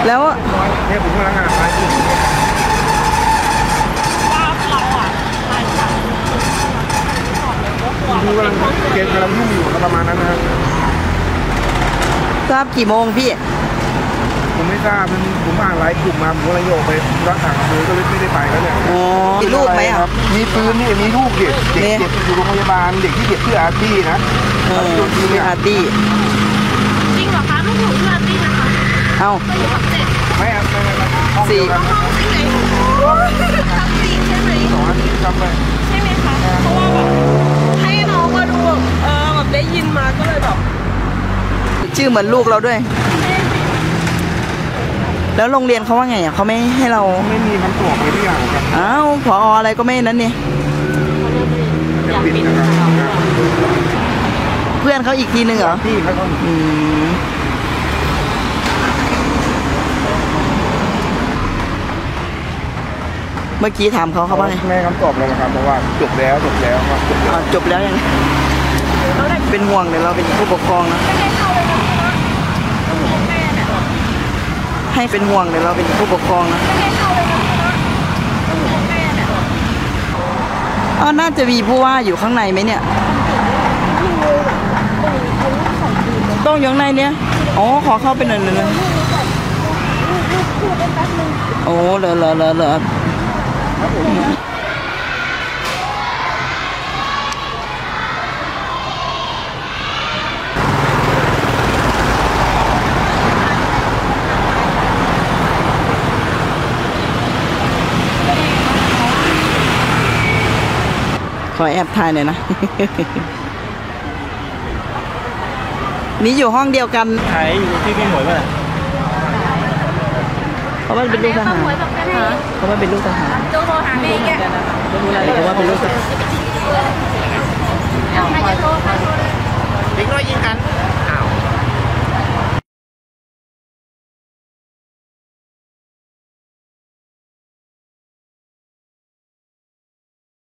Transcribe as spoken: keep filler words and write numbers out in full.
แล้วเนี่ยผมกำลังหาร้านกินดูกำลังเกณฑ์กำลังยุ่งอยู่ประมาณนั้นนะครับทราบกี่โมงพี่ผมไม่ทราบผมอ่านไลน์กลุ่มมาผมกำลังโยกไปรักษามือก็เลยไม่ได้ไปแล้วเนี่ยอ๋อมีลูกไหมอ่ะมีปืนนี่มีลูกเด็กเด็กเจ็บอยู่โรงพยาบาลเด็กที่เจ็บชื่ออาร์ตี้นะเออชื่ออาร์ตี้จริงเหรอคะลูกหนูชื่ออาร์ตี้นะคะเอาไม่ครับสี่ห้องที่ไหนทำสี่ใช่ไหมสองอาทิตย์ทำไปใช่ไหมคะเพราะว่าแบบให้น้องมาดูแบบเออแบบได้ยินมาก็เลยแบบชื่อเหมือนลูกเราด้วยแล้วโรงเรียนเขาว่าไงอ่ะเขาไม่ให้เราไม่มีคำตอบเลยทุกอย่างครับอ้าวผออะไรก็ไม่นั้นนี่อยากปิดนะครับเพื่อนเขาอีกทีหนึ่งเหรอพี่เขาต้องอืมเมื่อกี้ถามเขาเขาว่าไงแม่คำตอบเราครับเพราะว่าจบแล้วจบแล้วครับจบแล้วจบแล้วยังเป็นห่วงเดี๋ยวเราเป็นผู้ปกครองนะให้เป็นห่วงเดี๋ยวเราเป็นผู้ปกครองนะอ๋อน่าจะมีผู้ว่าอยู่ข้างในไหมเนี่ยต้องอยู่ข้างในเนี่ยอ๋อขอเข้าไปหน่อยหนึ่งโอ้เหรอเหรอเหรอเหรอขอแอบถ่ายหน่อยนะ นี่อยู่ห้องเดียวกันถ่ายอยู่ที่พี่หมวยป่ะเพราะว่าเป็นลูกทหารเพราะว่าเป็นลูกทหารโจโทรหาแม่แกเพราะว่าเป็นลูกทหารใครจะโทรใครโทรเด็กน้อยยิงกัน